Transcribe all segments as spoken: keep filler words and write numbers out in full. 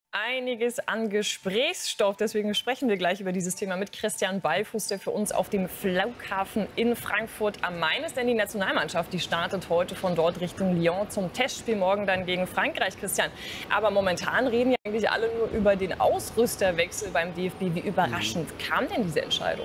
Einiges an Gesprächsstoff. Deswegen sprechen wir gleich über dieses Thema mit Christian Beifuß, der für uns auf dem Flughafen in Frankfurt am Main ist. Denn die Nationalmannschaft, die startet heute von dort Richtung Lyon zum Testspiel morgen dann gegen Frankreich, Christian. Aber momentan reden ja eigentlich alle nur über den Ausrüsterwechsel beim D F B. Wie überraschend kam denn diese Entscheidung?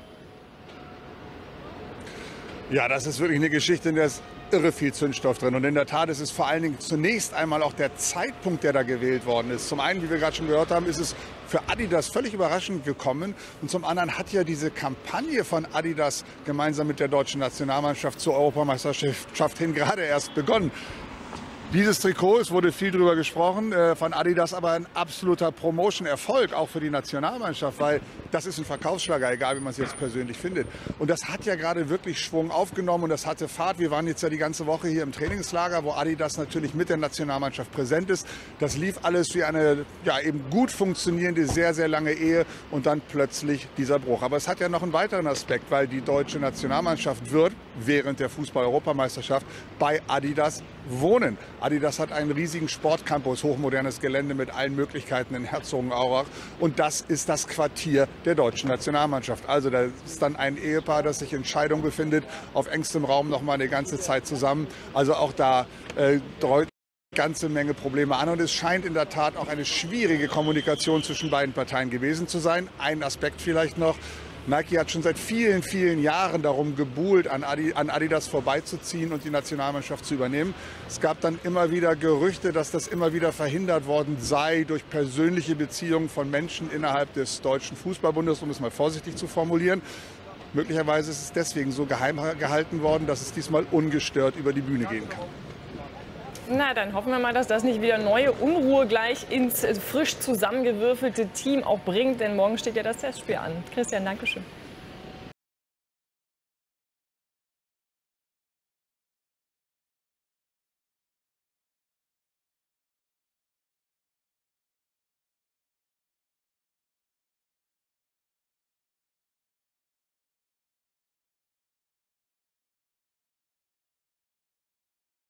Ja, das ist wirklich eine Geschichte, in der ist irre viel Zündstoff drin. Und in der Tat ist es vor allen Dingen zunächst einmal auch der Zeitpunkt, der da gewählt worden ist. Zum einen, wie wir gerade schon gehört haben, ist es für Adidas völlig überraschend gekommen. Und zum anderen hat ja diese Kampagne von Adidas gemeinsam mit der deutschen Nationalmannschaft zur Europameisterschaft hin gerade erst begonnen. Dieses Trikot, es wurde viel drüber gesprochen, von Adidas aber ein absoluter Promotion-Erfolg, auch für die Nationalmannschaft, weil das ist ein Verkaufsschlager, egal wie man es jetzt persönlich findet. Und das hat ja gerade wirklich Schwung aufgenommen und das hatte Fahrt. Wir waren jetzt ja die ganze Woche hier im Trainingslager, wo Adidas natürlich mit der Nationalmannschaft präsent ist. Das lief alles wie eine ja, eben gut funktionierende, sehr, sehr lange Ehe und dann plötzlich dieser Bruch. Aber es hat ja noch einen weiteren Aspekt, weil die deutsche Nationalmannschaft wird während der Fußball-Europameisterschaft bei Adidas wohnen. Adidas hat einen riesigen Sportcampus, hochmodernes Gelände mit allen Möglichkeiten in Herzogenaurach. Und das ist das Quartier der deutschen Nationalmannschaft. Also da ist dann ein Ehepaar, das sich in Scheidung befindet, auf engstem Raum noch mal eine ganze Zeit zusammen. Also auch da äh, eine ganze Menge Probleme an. Und es scheint in der Tat auch eine schwierige Kommunikation zwischen beiden Parteien gewesen zu sein. Ein Aspekt vielleicht noch. Nike hat schon seit vielen, vielen Jahren darum gebuhlt, an Adidas vorbeizuziehen und die Nationalmannschaft zu übernehmen. Es gab dann immer wieder Gerüchte, dass das immer wieder verhindert worden sei durch persönliche Beziehungen von Menschen innerhalb des Deutschen Fußballbundes, um es mal vorsichtig zu formulieren. Möglicherweise ist es deswegen so geheim gehalten worden, dass es diesmal ungestört über die Bühne gehen kann. Na, dann hoffen wir mal, dass das nicht wieder neue Unruhe gleich ins frisch zusammengewürfelte Team auch bringt. Denn morgen steht ja das Testspiel an. Christian, danke schön.